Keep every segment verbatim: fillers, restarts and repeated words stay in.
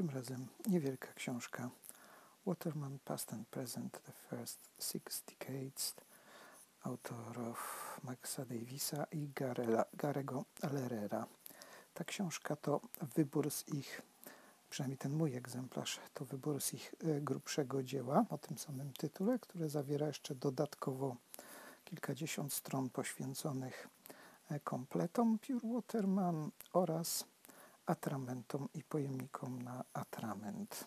Tym razem niewielka książka Waterman Past and Present, The First Six Decades autorów Maxa Davisa i Garela, Garego Lerera. Ta książka to wybór z ich, przynajmniej ten mój egzemplarz, to wybór z ich grubszego dzieła o tym samym tytule, które zawiera jeszcze dodatkowo kilkadziesiąt stron poświęconych kompletom piór Waterman oraz atramentom i pojemnikom na atrament.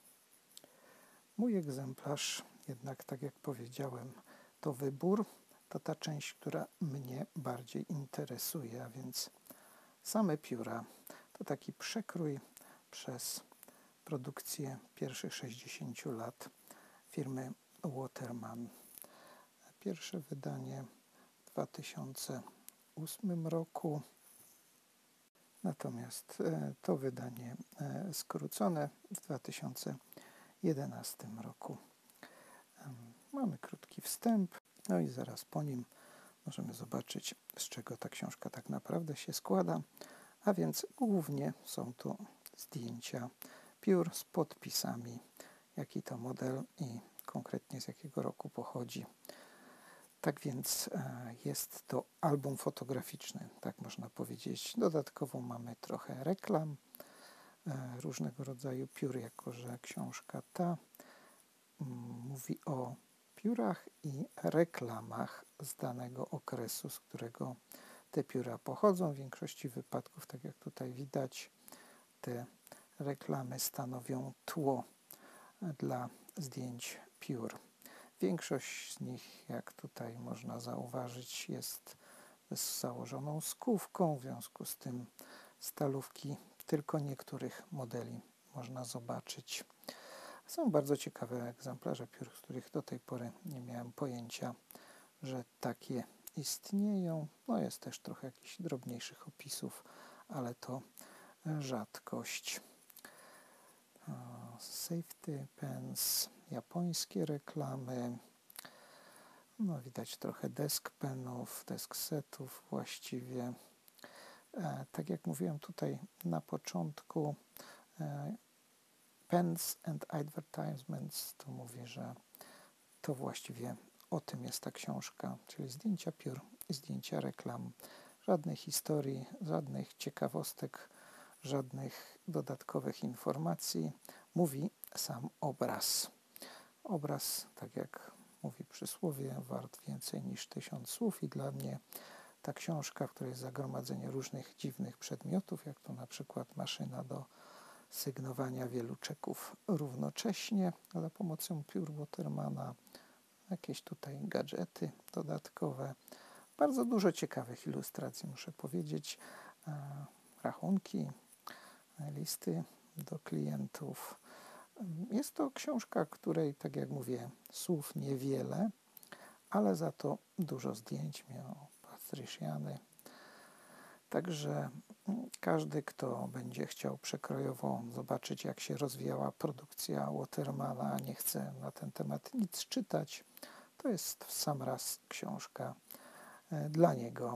Mój egzemplarz, jednak tak jak powiedziałem, to wybór, to ta część, która mnie bardziej interesuje, a więc same pióra. To taki przekrój przez produkcję pierwszych sześćdziesięciu lat firmy Waterman. Pierwsze wydanie w dwa tysiące ósmym roku, natomiast to wydanie skrócone w dwa tysiące jedenastym roku. Mamy krótki wstęp, no i zaraz po nim możemy zobaczyć, z czego ta książka tak naprawdę się składa, a więc głównie są to zdjęcia piór z podpisami, jaki to model i konkretnie z jakiego roku pochodzi. Tak więc jest to album fotograficzny, tak można powiedzieć. Dodatkowo mamy trochę reklam, różnego rodzaju piór, jako że książka ta mówi o piórach i reklamach z danego okresu, z którego te pióra pochodzą. W większości wypadków, tak jak tutaj widać, te reklamy stanowią tło dla zdjęć piór. Większość z nich, jak tutaj można zauważyć, jest z założoną skówką, w związku z tym stalówki tylko niektórych modeli można zobaczyć. Są bardzo ciekawe egzemplarze piór, z których do tej pory nie miałem pojęcia, że takie istnieją. No jest też trochę jakichś drobniejszych opisów, ale to rzadkość. Safety pens, japońskie reklamy. No widać trochę desk penów, desk setów właściwie. E, tak jak mówiłem tutaj na początku, e, Pens and Advertisements to mówi, że to właściwie o tym jest ta książka, czyli zdjęcia piór i zdjęcia reklam. Żadnej historii, żadnych ciekawostek, żadnych dodatkowych informacji. Mówi sam obraz. Obraz, tak jak mówi przysłowie, wart więcej niż tysiąc słów i dla mnie ta książka, w której jest zagromadzenie różnych dziwnych przedmiotów, jak to na przykład maszyna do sygnowania wielu czeków równocześnie za pomocą piór Watermana, jakieś tutaj gadżety dodatkowe, bardzo dużo ciekawych ilustracji, muszę powiedzieć, rachunki, listy do klientów. Jest to książka, której, tak jak mówię, słów niewiele, ale za to dużo zdjęć miał Patriciany. Także każdy, kto będzie chciał przekrojowo zobaczyć, jak się rozwijała produkcja Watermana, a nie chce na ten temat nic czytać, to jest w sam raz książka dla niego.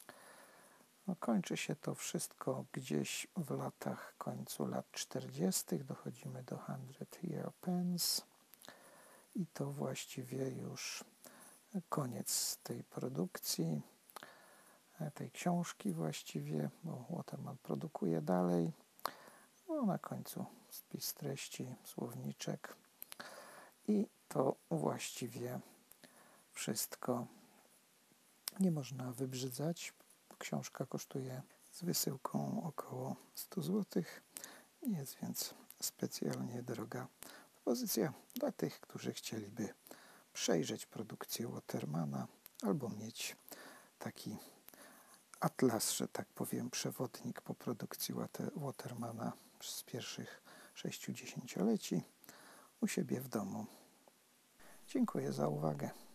No, kończy się to wszystko gdzieś w latach, końcu lat czterdziestych. Dochodzimy do Hundred Year Pens i to właściwie już koniec tej produkcji, tej książki właściwie, bo Waterman produkuje dalej. No, na końcu spis treści, słowniczek i to właściwie wszystko. Nie można wybrzydzać. Książka kosztuje z wysyłką około stu złotych. Nie jest więc specjalnie droga. Propozycja dla tych, którzy chcieliby przejrzeć produkcję Watermana albo mieć taki atlas, że tak powiem, przewodnik po produkcji Watermana z pierwszych sześciu dziesięcioleci u siebie w domu. Dziękuję za uwagę.